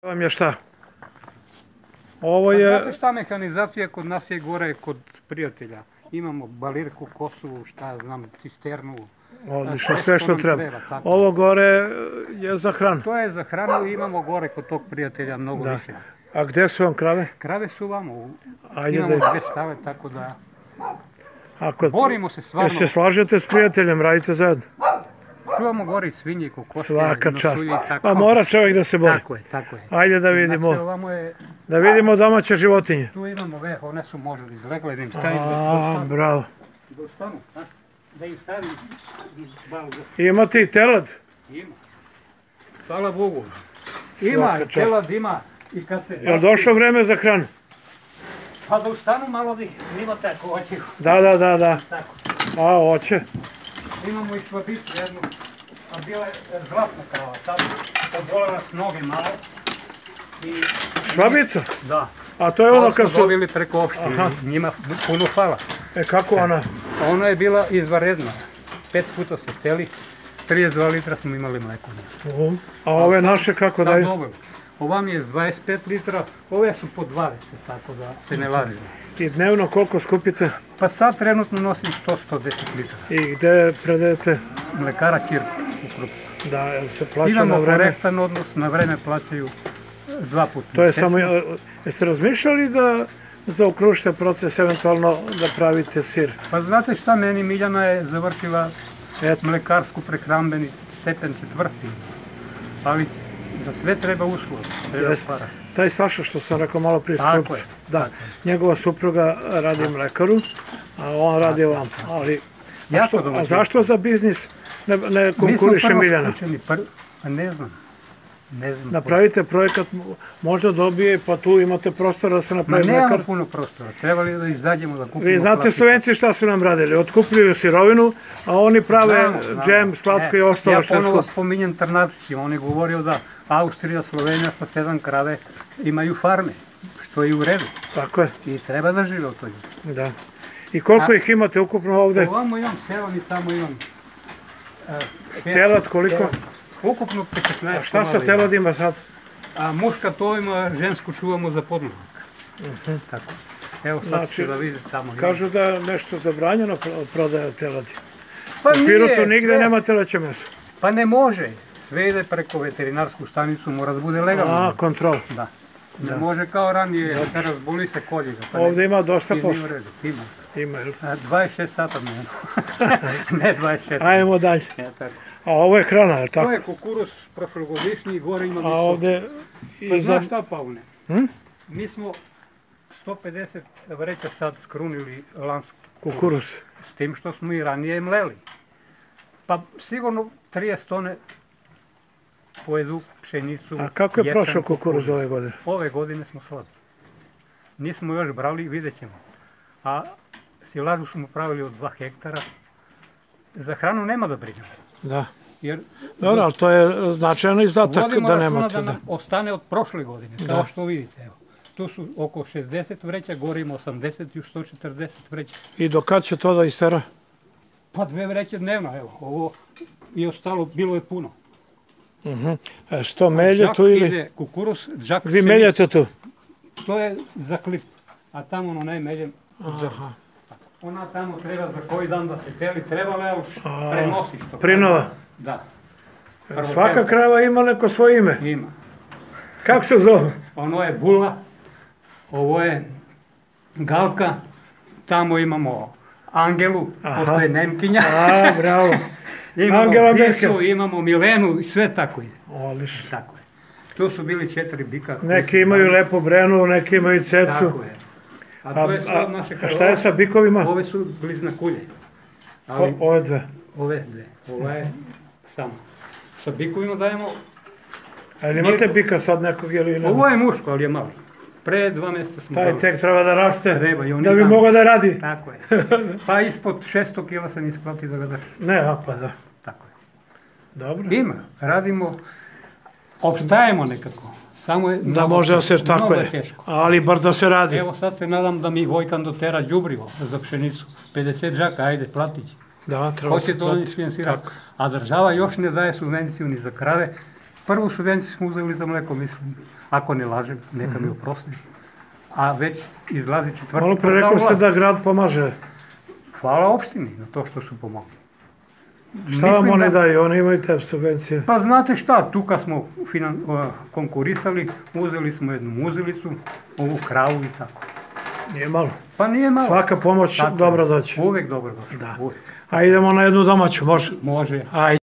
Vam je šta? Ovo je... Znate šta, mehanizacija kod nas je gore kod prijatelja. Imamo balirku, kosu, šta ja znam, cisternu. Odlično, sve što treba. Ovo gore je za hranu. To je za hranu i imamo gore kod tog prijatelja mnogo više. A gde su vam krave? Krave su vamo. Imamo dve stave, tako da... Borimo se stvarno. Jel se slažete s prijateljem, radite zajedno? Čuvamo gore i svinje, kokoške. Svaka čast. Pa mora čovjek da se bori. Tako je, tako je. Ajde da vidimo. Da vidimo domaće životinje. Tu imamo one su možda izlegle, da im stavim. Bravo. Da ostanu, da im stavim. Imate i telad? Ima. Hvala Bogu. Ima i telad, ima. Je li došlo vreme za hranu? Pa da ustanu malo da ih nimate ako hoće. Da. A, hoće. Imamo i švabicu jednu, a bila je zlatna krava, sad obolela s noge malo. Švabica? Da. A to je ono kad su... smo dobili preko opštine, njima puno hvala. Kako ona? Ona je bila izvanredna, 5 puta se teli, 32 litra smo imali mleko. A ove naše kako daju? Ova mi je 25 litra, ove su po 20, tako da se ne lažemo. I dnevno koliko skupite? Pa sad trenutno nosim 100-110 litara. I gde predajete? Mlekara Ćirku u Krupicu. Da, jel se plaća na vreme? Imamo korektan odnos, na vreme plaćaju 2 puta. To je samo, jeste razmišljali da zaokružite proces, eventualno da pravite sir? Pa znate šta, meni Miljana je završila mlekarsku prehrambeni stepen 4. Ali za sve treba uslov, treba para. Taj Saša što sam rekao malo prije s Krupca, da, njegova supruga radi mlekaru, a on radi ovam. A zašto za biznis ne konkuriše Miljana? Mi smo prvo skućeni, pa ne znam. Napravite projekat, možda dobije, pa tu imate prostora da se napravi mlekar. Ma nemamo puno prostora, trebali da izađemo da kupimo. Vi znate Slovenci šta su nam radili, otkupljuju sirovinu, a oni prave džem, slatko i ostalo što je skup. Ja ponovo spominjem Trnavčićima, on je govorio da Austrija, Slovenija sa 7 krave imaju farme, što je u redu. Tako je. I treba da žive od toga. Da. I koliko ih imate ukupno ovde? Ovamo imam 7 i tamo imam... Telad koliko? Ukupno 15. A šta sa teladima sad? A muška tovima, žensku čuvamo za podmazak. Tako. Evo sad ću da vidite tamo. Kažu da je nešto zabranjeno prodaja teladi. U Pirotu nigde nema teleće meso. Pa ne može. Sve ide preko veterinarsku stanicu, mora da bude legalno. A, kontrol. Da. Ne može kao ranije, razboli se kolje ga. Ovdje ima dosta posla. Ima. Ima, jel? 26 sata dnevno. Ne 24. Ajmo dalje. A ovo je hrana, je li tako? To je kukuruz prošlogodišnji, gore ima visok. A ovdje... Pa znaš šta, Pavle? Mi smo 150 vreća sad skrunili lanski kukuruz. S tim što smo i ranije mleli. Pa sigurno 30 tone pojedu pšenicu. A kako je prošao kukuruz ove godine? Ove godine smo slabi. Nismo još brali, vidjet ćemo. A silažu smo pravili od 2 hektara. Za hranu nema da brinemo. Da. Dobro, ali to je značajno izdatak da nemate. Vodimo računa da nam ostane od prošle godine, kao što vidite. Tu su oko 60 vreća, gore ima 80 i 140 vreća. I do kad će to da istera? Pa 2 vreće dnevno, evo. Ovo i ostalo, bilo je puno. Što melje tu ili? Džak ide kukuruz, džak vi meljete tu? To je za klip, a tamo ono ne meljem zrno. Ona tamo treba za koji dan da se teli, treba li prenosiš to? Prinova? Da. Svaka krava ima neko svoje ime? Ima. Kako se zove? Ono je Bula, ovo je Galka, tamo imamo Angelu, pošto je Nemkinja. A, bravo. Imamo Bisu, imamo Milenu i sve tako ide. Odlično. Tako je. Tu su bili 4 bika. Neki imaju lepo brenu, neki imaju cecu. Tako je. A šta je sa bikovima? Ove su blizna kulje. Ove dve? Ove dve. Ova je sama. Sa bikovima dajemo... Ali imate bika sad nekog ili nema? Ovo je muško, ali je mali. Pre 2 mjeseca smo dali. Taj tek treba da raste, da bi mogao da radi. Tako je. Pa ispod 600 kila se ne isplati da ga drži. Ne, pa da. Tako je. Dobro. Ima, radimo, opstajemo nekako. Samo je da može da se tako je, ali bar da se radi. Evo sad se nadam da mi Vojkan dotera đubrivo za pšenicu. 50 džaka, ajde, platit će. Da, treba se platiti. Hoće to isfinansirati. A država još ne daje subvenciju ni za krave. Prvu subvenciju smo uzeli za mleko, mislim, ako ne lažem, neka mi oprosti. A već izlazi četvrti. Malo pre rekao ste da grad pomaže. Hvala opštini na to što su pomogli. Šta vam oni daju? Oni imaju te subvencije? Pa znate šta, tu kad smo konkurisali, uzeli smo jednu muzilicu, ovu kravu i tako. Nije malo. Pa nije malo. Svaka pomoć dobro doći. Uvijek dobro doći. A idemo na jednu domaću, može? Može. Ajde.